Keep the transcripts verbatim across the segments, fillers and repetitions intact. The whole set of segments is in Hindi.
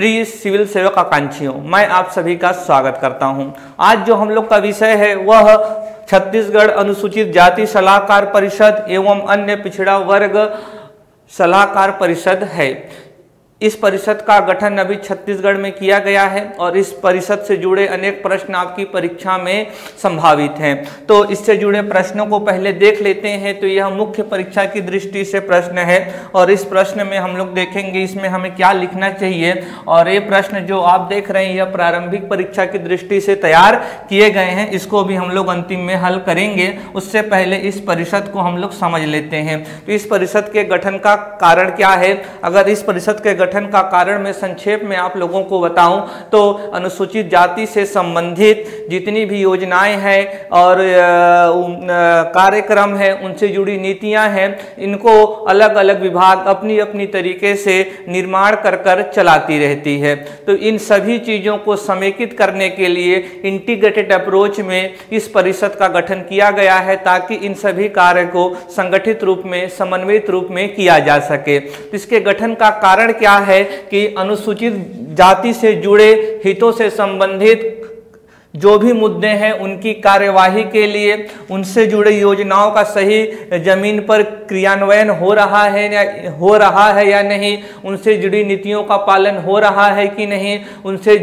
प्रिय सिविल सेवक आकांक्षियों, मैं आप सभी का स्वागत करता हूं। आज जो हम लोग का विषय है वह छत्तीसगढ़ अनुसूचित जाति सलाहकार परिषद एवं अन्य पिछड़ा वर्ग सलाहकार परिषद है। इस परिषद का गठन अभी छत्तीसगढ़ में किया गया है और इस परिषद से जुड़े अनेक प्रश्न आपकी परीक्षा में संभावित हैं। तो इससे जुड़े प्रश्नों को पहले देख लेते हैं। तो यह मुख्य परीक्षा की दृष्टि से प्रश्न है और इस प्रश्न में हम लोग देखेंगे इसमें हमें क्या लिखना चाहिए। और ये प्रश्न जो आप देख रहे हैं यह प्रारंभिक परीक्षा की दृष्टि से तैयार किए गए हैं, इसको भी हम लोग अंतिम में हल करेंगे। उससे पहले इस परिषद को हम लोग समझ लेते हैं। तो इस परिषद के गठन का कारण क्या है? अगर इस परिषद के गठन का कारण मैं संक्षेप में आप लोगों को बताऊं तो अनुसूचित जाति से संबंधित जितनी भी योजनाएं हैं और कार्यक्रम है, उनसे जुड़ी नीतियां हैं, इनको अलग अलग विभाग अपनी अपनी तरीके से निर्माण कर कर चलाती रहती है। तो इन सभी चीजों को समेकित करने के लिए इंटीग्रेटेड अप्रोच में इस परिषद का गठन किया गया है ताकि इन सभी कार्य को संगठित रूप में, समन्वित रूप में किया जा सके। तो इसके गठन का कारण क्या है कि अनुसूचित जाति से जुड़े हितों से संबंधित जो भी मुद्दे हैं उनकी कार्यवाही के लिए, उनसे जुड़े योजनाओं का सही जमीन पर क्रियान्वयन हो रहा है या हो रहा है या नहीं, उनसे जुड़ी नीतियों का पालन हो रहा है कि नहीं, उनसे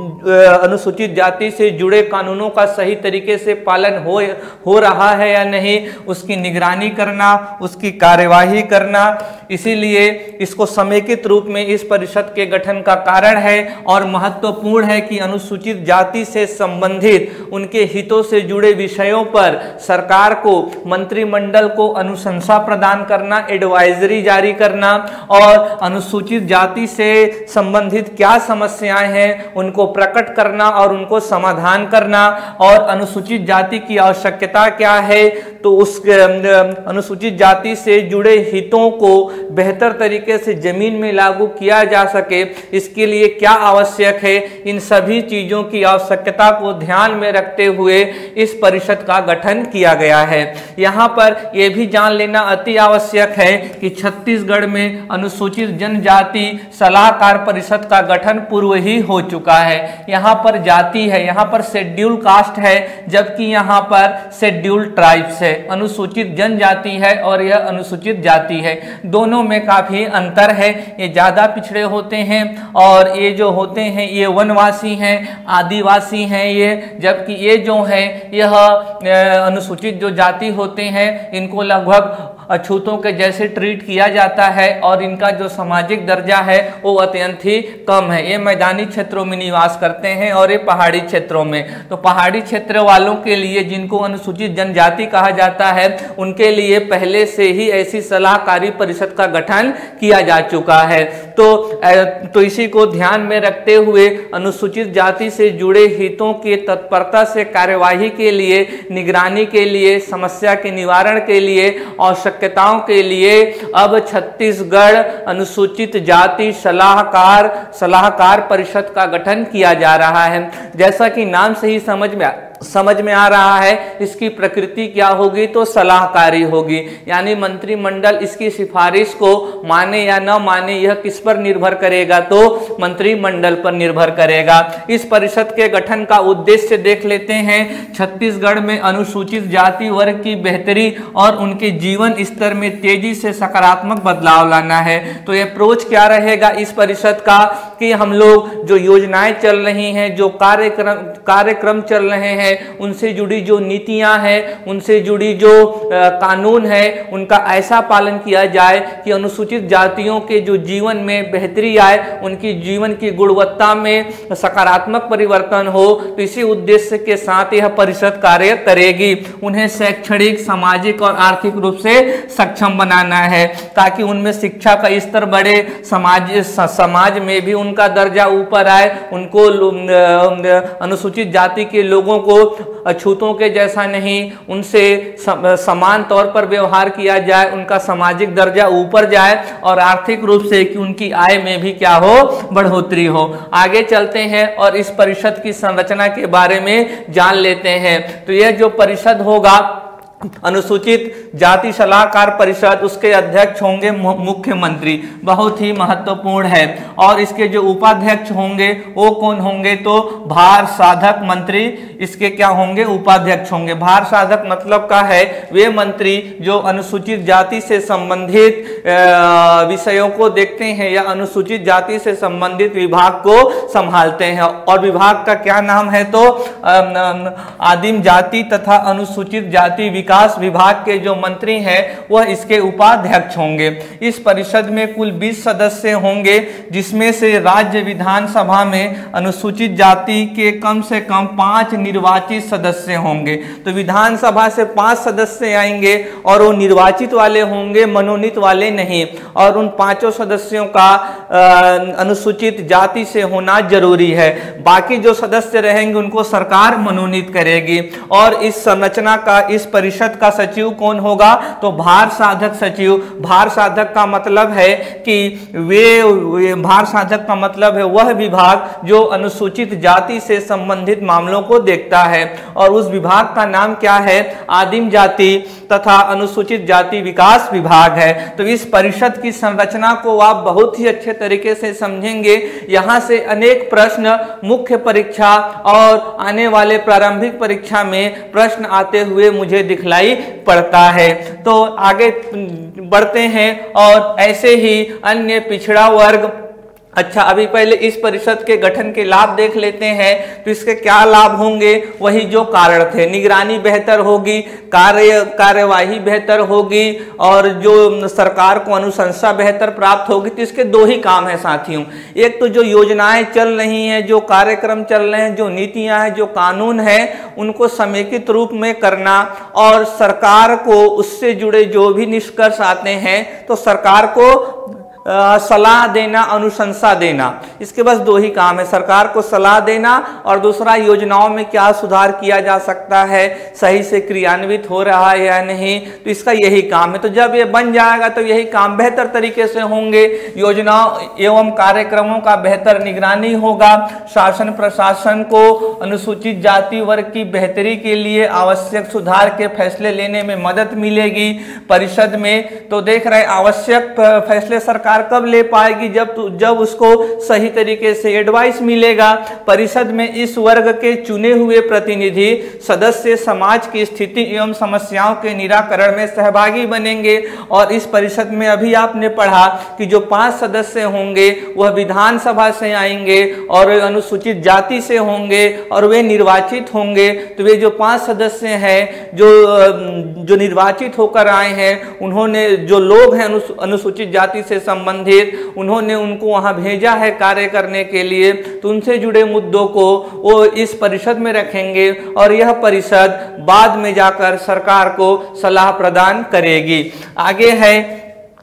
अनुसूचित जाति से जुड़े कानूनों का सही तरीके से पालन हो हो रहा है या नहीं, उसकी निगरानी करना, उसकी कार्यवाही करना। इसीलिए इसको समेकित रूप में इस परिषद के गठन का कारण है और महत्वपूर्ण है कि अनुसूचित जाति से संबंधित उनके हितों से जुड़े विषयों पर सरकार को, मंत्रिमंडल को अनुशंसा प्रदान करना, एडवाइजरी जारी करना और अनुसूचित जाति से संबंधित क्या समस्याएं हैं उनको प्रकट करना और उनको समाधान करना। और अनुसूचित जाति की आवश्यकता क्या है तो उस अनुसूचित जाति से जुड़े हितों को बेहतर तरीके से जमीन में लागू किया जा सके, इसके लिए क्या आवश्यक है, इन सभी चीजों की आवश्यकता को ध्यान में रखते हुए इस परिषद का गठन किया गया है। यहाँ पर यह भी जान लेना अति आवश्यक है कि छत्तीसगढ़ में अनुसूचित जनजाति सलाहकार परिषद का गठन पूर्व ही हो चुका है। यहाँ पर जाति है, यहाँ पर शेड्यूल कास्ट है, जबकि यहाँ पर शेड्यूल ट्राइब्स है। अनुसूचित जनजाति है और यह अनुसूचित जाति है, दोनों में काफी अंतर है। ये ज्यादा पिछड़े होते हैं और ये जो होते हैं ये वनवासी हैं, आदिवासी हैं ये, जबकि ये जो है यह अनुसूचित जो जाति होते हैं इनको लगभग अछूतों के जैसे ट्रीट किया जाता है और इनका जो सामाजिक दर्जा है वो अत्यंत ही कम है। ये मैदानी क्षेत्रों में निवास करते हैं और ये पहाड़ी क्षेत्रों में। तो पहाड़ी क्षेत्र वालों के लिए, जिनको अनुसूचित जनजाति कहा जाता है, उनके लिए पहले से ही ऐसी सलाहकारी परिषद का गठन किया जा चुका है। तो तो इसी को ध्यान में रखते हुए अनुसूचित जाति से जुड़े हितों की तत्परता से कार्यवाही के लिए, निगरानी के लिए, समस्या के निवारण के लिए, आवश्यकताओं के लिए अब छत्तीसगढ़ अनुसूचित जाति सलाहकार सलाहकार परिषद का गठन किया जा रहा है। जैसा कि नाम से ही समझ में समझ में आ रहा है, इसकी प्रकृति क्या होगी तो सलाहकारी होगी, यानी मंत्रिमंडल इसकी सिफारिश को माने या न माने यह किस पर निर्भर करेगा तो मंत्रिमंडल पर निर्भर करेगा। इस परिषद के गठन का उद्देश्य देख लेते हैं। छत्तीसगढ़ में अनुसूचित जाति वर्ग की बेहतरी और उनके जीवन स्तर में तेजी से सकारात्मक बदलाव लाना है। तो यह अप्रोच क्या रहेगा इस परिषद का कि हम लोग जो योजनाएं चल रही हैं, जो कार्यक्रम कार्यक्रम चल रहे हैं, उनसे जुड़ी जो नीतियां हैं, उनसे जुड़ी जो कानून है, उनका ऐसा पालन किया जाए कि अनुसूचित जातियों के जो जीवन में बेहतरी आए, उनकी जीवन की गुणवत्ता में सकारात्मक परिवर्तन हो। तो इसी उद्देश्य के साथ यह परिषद कार्य करेगी। उन्हें शैक्षणिक, सामाजिक और आर्थिक रूप से सक्षम बनाना है ताकि उनमें शिक्षा का स्तर बढ़े, समाज समाज में भी उनका दर्जा ऊपर आए, उनको अनुसूचित जाति के लोगों को अछूतों के जैसा नहीं, उनसे समान तौर पर व्यवहार किया जाए, उनका सामाजिक दर्जा ऊपर जाए और आर्थिक रूप से कि उनकी आय में भी क्या हो, बढ़ोतरी हो। आगे चलते हैं और इस परिषद की संरचना के बारे में जान लेते हैं। तो यह जो परिषद होगा अनुसूचित जाति सलाहकार परिषद, उसके अध्यक्ष होंगे मुख्यमंत्री, बहुत ही महत्वपूर्ण है। और इसके जो उपाध्यक्ष होंगे वो कौन होंगे, तो भार साधक मंत्री इसके क्या होंगे, उपाध्यक्ष होंगे। भार साधक मतलब का है वे मंत्री जो अनुसूचित जाति से संबंधित विषयों को देखते हैं या अनुसूचित जाति से संबंधित विभाग को संभालते हैं। और विभाग का क्या नाम है, तो आदिम जाति तथा अनुसूचित जाति विकास विभाग के जो मंत्री हैं वह इसके उपाध्यक्ष होंगे। इस परिषद में कुल बीस सदस्य होंगे, जिसमें से राज्य विधानसभा में अनुसूचित जाति के कम से कम पांच निर्वाचित सदस्य होंगे। तो विधानसभा से पांच सदस्य आएंगे और वो निर्वाचित वाले होंगे, मनोनीत वाले नहीं। और उन पांचों सदस्यों का अनुसूचित जाति से होना जरूरी है। बाकी जो सदस्य रहेंगे उनको सरकार मनोनीत करेगी। और इस संरचना का, इस परिषद का सचिव कौन होगा, तो भार साधक सचिव। भार साधक का मतलब है कि वे, वे भार साधक का मतलब है वह विभाग जो अनुसूचित जाति से संबंधित मामलों को देखता है। और उस विभाग का नाम क्या है, आदिम जाति तथा अनुसूचित जाति विकास विभाग है। तो इस परिषद की संरचना को आप बहुत ही अच्छे तरीके से समझेंगे। यहां से अनेक प्रश्न मुख्य परीक्षा और आने वाले प्रारंभिक परीक्षा में प्रश्न आते हुए मुझे दिखलाई पड़ता है। तो आगे बढ़ते हैं और ऐसे ही अन्य पिछड़ा वर्ग। अच्छा, अभी पहले इस परिषद के गठन के लाभ देख लेते हैं। तो इसके क्या लाभ होंगे, वही जो कारण थे। निगरानी बेहतर होगी, कार्य कार्यवाही बेहतर होगी और जो सरकार को अनुशंसा बेहतर प्राप्त होगी। तो इसके दो ही काम है साथियों। एक तो जो योजनाएं चल रही हैं, जो कार्यक्रम चल रहे हैं, जो नीतियां हैं, जो कानून है, उनको समेकित रूप में करना। और सरकार को उससे जुड़े जो भी निष्कर्ष आते हैं तो सरकार को सलाह देना, अनुशंसा देना। इसके बस दो ही काम है, सरकार को सलाह देना और दूसरा योजनाओं में क्या सुधार किया जा सकता है, सही से क्रियान्वित हो रहा है या नहीं। तो इसका यही काम है। तो जब ये बन जाएगा तो यही काम बेहतर तरीके से होंगे। योजनाओं एवं कार्यक्रमों का बेहतर निगरानी होगा। शासन प्रशासन को अनुसूचित जाति वर्ग की बेहतरी के लिए आवश्यक सुधार के फैसले लेने में मदद मिलेगी परिषद में। तो देख रहे आवश्यक फैसले सरकार कब ले पाएगी, जब जब उसको सही तरीके से एडवाइस मिलेगा। परिषद में इस वर्ग के चुने हुए प्रतिनिधि सदस्य समाज की स्थिति एवं समस्याओं के निराकरण में सहभागी बनेंगे। और इस परिषद में अभी आपने पढ़ा कि जो पांच सदस्य होंगे वह विधानसभा से आएंगे और अनुसूचित जाति से होंगे और वे निर्वाचित होंगे। तो वे जो पांच सदस्य हैं जो जो निर्वाचित होकर आए हैं, उन्होंने जो लोग हैं अनुसूचित जाति से संबंधित, उन्होंने उनको वहां भेजा है कार्य करने के लिए। तो उनसे जुड़े मुद्दों को वो इस परिषद में रखेंगे और यह परिषद बाद में जाकर सरकार को सलाह प्रदान करेगी। आगे है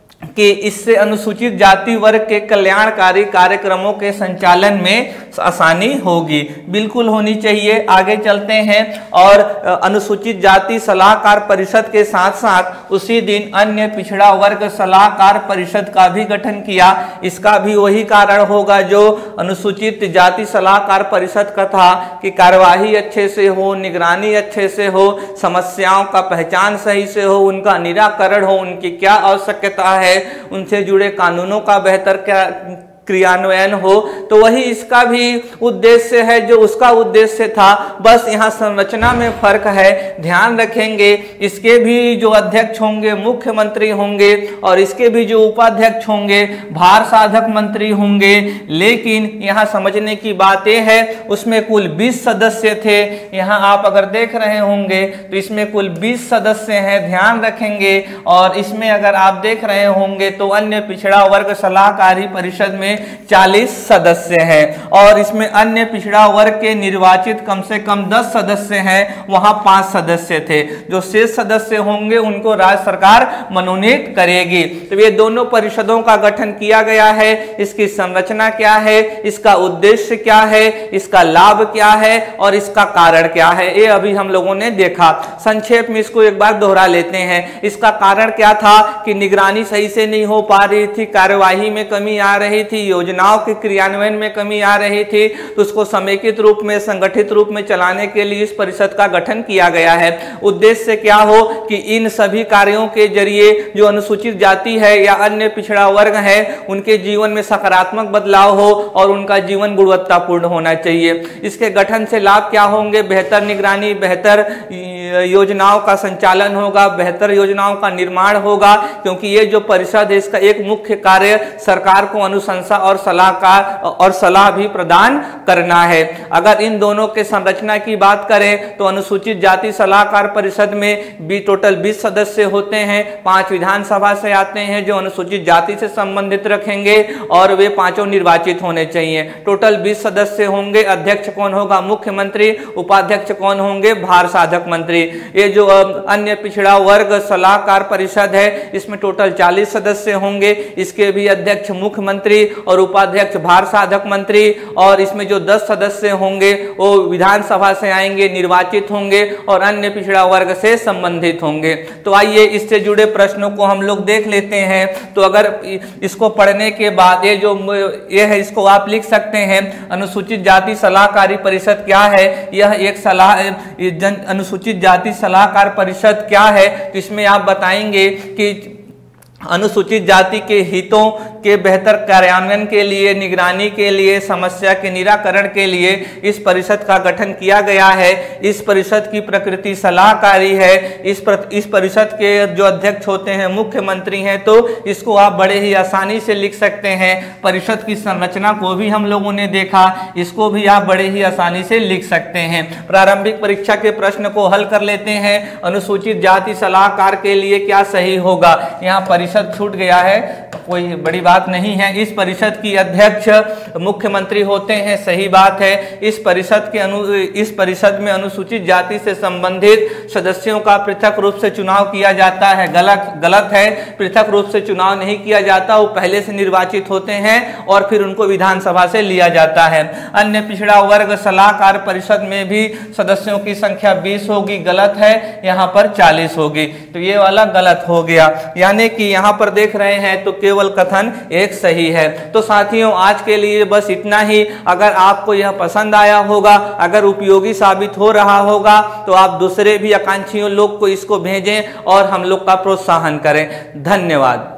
कि इससे अनुसूचित जाति वर्ग के कल्याणकारी कार्यक्रमों के संचालन में आसानी होगी, बिल्कुल होनी चाहिए। आगे चलते हैं और अनुसूचित जाति सलाहकार परिषद के साथ साथ उसी दिन अन्य पिछड़ा वर्ग सलाहकार परिषद का भी गठन किया। इसका भी वही कारण होगा जो अनुसूचित जाति सलाहकार परिषद का था कि कार्यवाही अच्छे से हो, निगरानी अच्छे से हो, समस्याओं का पहचान सही से हो, उनका निराकरण हो, उनकी क्या आवश्यकता है, उनसे जुड़े कानूनों का बेहतर क्या क्रियान्वयन हो। तो वही इसका भी उद्देश्य है जो उसका उद्देश्य था, बस यहाँ संरचना में फर्क है। ध्यान रखेंगे इसके भी जो अध्यक्ष होंगे मुख्यमंत्री होंगे और इसके भी जो उपाध्यक्ष होंगे भार साधक मंत्री होंगे। लेकिन यहाँ समझने की बात यह है उसमें कुल बीस सदस्य थे। यहाँ आप अगर देख रहे होंगे तो इसमें कुल बीस सदस्य हैं, ध्यान रखेंगे। और इसमें अगर आप देख रहे होंगे तो अन्य पिछड़ा वर्ग सलाहकारी परिषद में चालीस सदस्य हैं और इसमें अन्य पिछड़ा वर्ग के निर्वाचित कम से कम दस सदस्य हैं, वहां पांच सदस्य थे। जो शेष सदस्य होंगे उनको राज्य सरकार मनोनीत करेगी। तो ये दोनों परिषदों का गठन किया गया है। इसकी संरचना क्या है, इसका उद्देश्य क्या है, इसका लाभ क्या है और इसका कारण क्या है, ये अभी हम लोगों ने देखा। संक्षेप में इसको एक बार दोहरा लेते हैं। इसका कारण क्या था कि निगरानी सही से नहीं हो पा रही थी, कार्यवाही में कमी आ रही थी, योजनाओं के क्रियान्वयन में कमी आ रही थी, तो उसको समेकित रूप में, संगठित रूप में चलाने के लिए इस परिषद का गठन किया गया है। उद्देश्य क्या हो कि इन सभी कार्यों के जरिए जो अनुसूचित जाति है या अन्य पिछड़ा वर्ग है उनके जीवन में सकारात्मक बदलाव हो और उनका जीवन गुणवत्तापूर्ण होना चाहिए। इसके गठन से लाभ क्या होंगे? बेहतर निगरानी, बेहतर योजनाओं का संचालन होगा, बेहतर योजनाओं का निर्माण होगा, क्योंकि ये जो परिषद है इसका एक मुख्य कार्य सरकार को अनुशंसा और सलाहकार और सलाह भी प्रदान करना है। अगर इन दोनों के संरचना की बात करें तो अनुसूचित जाति सलाहकार परिषद में भी टोटल बीस सदस्य होते हैं। पांच विधानसभा से आते हैं जो अनुसूचित जाति से संबंधित रखेंगे और वे पांचों निर्वाचित होने चाहिए। टोटल बीस सदस्य होंगे। अध्यक्ष कौन होगा? मुख्यमंत्री। उपाध्यक्ष कौन होंगे? भार साधक मंत्री। ये जो अन्य पिछड़ा वर्ग सलाहकार परिषद है इसमें टोटल चालीस सदस्य होंगे। इसके भी अध्यक्ष मुख्यमंत्री और उपाध्यक्ष भार साधक मंत्री, और इसमें जो दस सदस्य होंगे वो विधानसभा से आएंगे, निर्वाचित होंगे और अन्य पिछड़ा वर्ग से संबंधित होंगे। तो आइए इससे जुड़े प्रश्नों को हम लोग देख लेते हैं। तो अगर इसको पढ़ने के बाद ये जो ये है इसको आप लिख सकते हैं, अनुसूचित जाति सलाहकारी परिषद क्या है? यह एक सलाह जन अनुसूचित जाति सलाहकार परिषद क्या है? तो इसमें आप बताएंगे कि अनुसूचित जाति के हितों के बेहतर कार्यान्वयन के लिए, निगरानी के लिए, समस्या के निराकरण के लिए इस परिषद का गठन किया गया है। इस परिषद की प्रकृति सलाहकारी है। इस पर, इस परिषद के जो अध्यक्ष होते हैं मुख्यमंत्री हैं, तो इसको आप बड़े ही आसानी से लिख सकते हैं। परिषद की संरचना को भी हम लोगों ने देखा, इसको भी आप बड़े ही आसानी से लिख सकते हैं। प्रारंभिक परीक्षा के प्रश्न को हल कर लेते हैं। अनुसूचित जाति सलाहकार के लिए क्या सही होगा? यहाँ परिषद छूट गया है, कोई बड़ी बात नहीं है। इस परिषद की अध्यक्ष मुख्यमंत्री होते हैं, सही बात है। इस परिषद के अनु इस परिषद में अनुसूचित जाति से संबंधित सदस्यों का पृथक रूप से चुनाव किया जाता है, गलत गलत है। पृथक रूप से चुनाव नहीं किया जाता, वो पहले से निर्वाचित होते हैं और फिर उनको विधानसभा से लिया जाता है। अन्य पिछड़ा वर्ग सलाहकार परिषद में भी सदस्यों की संख्या बीस होगी, गलत है। यहाँ पर चालीस होगी, तो ये वाला गलत हो गया। यानी कि यहाँ पर देख रहे हैं तो केवल कथन एक सही है। तो साथियों आज के लिए बस इतना ही। अगर आपको यह पसंद आया होगा, अगर उपयोगी साबित हो रहा होगा, तो आप दूसरे भी आकांक्षियों लोग को इसको भेजें और हम लोग का प्रोत्साहन करें। धन्यवाद।